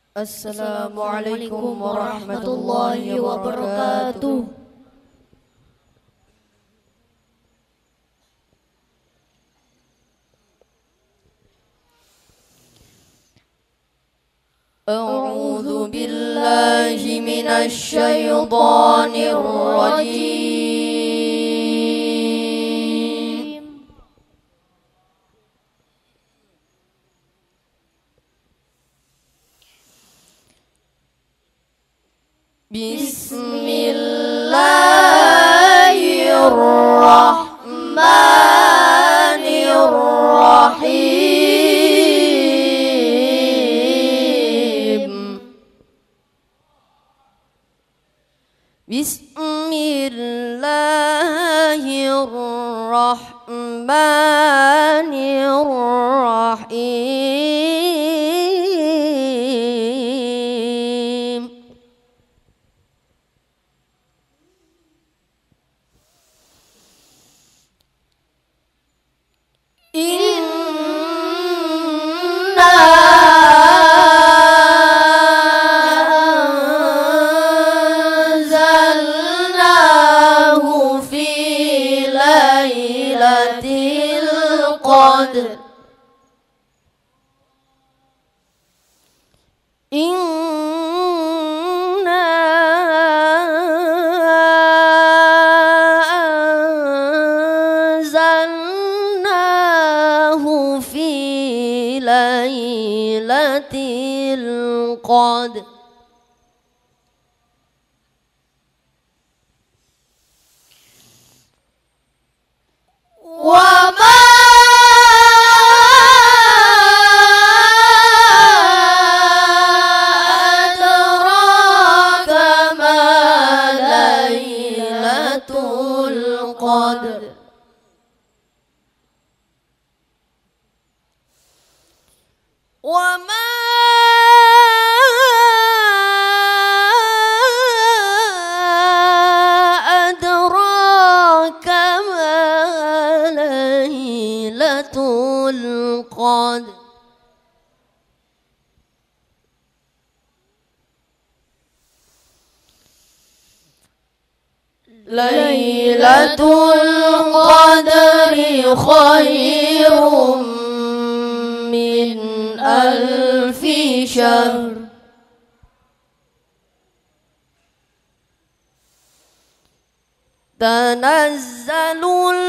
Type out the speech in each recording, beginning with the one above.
Assalamualaikum warahmatullahi wabarakatuh. A'udzu billahi minasy syaithanir rajim. Bismillahirrahmanirrahim. Bismillahirrahmanirrahim. Inna anzalnahu fi lailatul qadr. Inna anzalnahu fi lailatul qadr. Wa ma adraka ma lailatul qadr. Wa ma adraka ma lailatul qadr. Lailatul qadri khairum min alfi syahr. Tanazzalul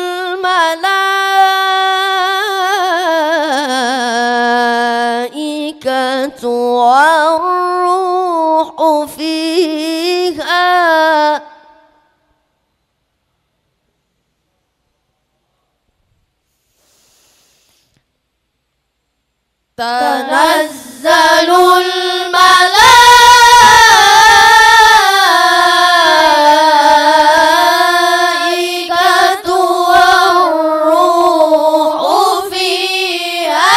malaikatu war-ruhu fiha. Tanazzalul malaikatu war-ruhu fiha.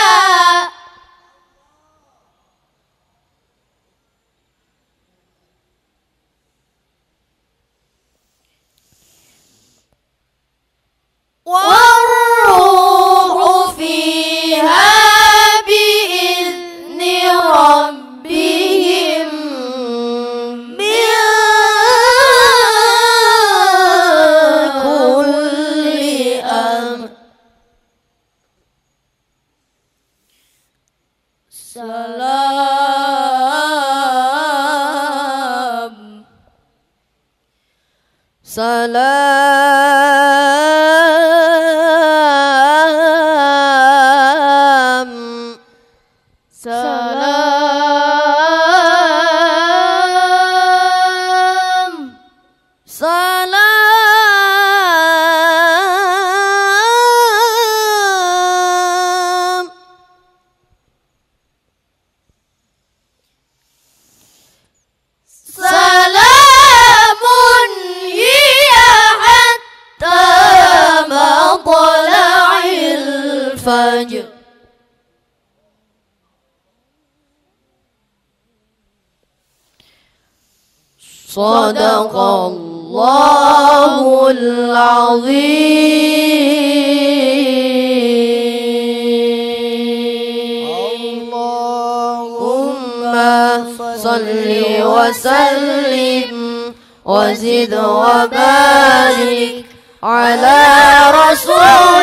War-ruhu fiha rabbihim min kulli amr. Salam salam salam salamun hiya hatta matla'il fajr. Sadaqallahul azim. Allahumma صل وسلم وزد وبارك على رسول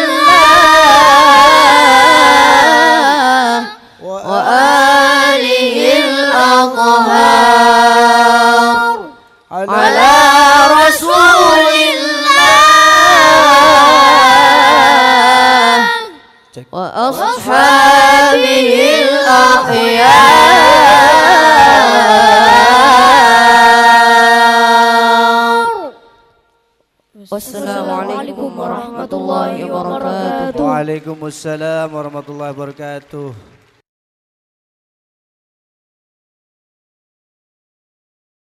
الله وآله الأطهار على رسول الله وأصحابه الأخيار. والسلام عليكم ورحمة الله وبركاته. Waalaikumsalam warahmatullahi wabarakatuh.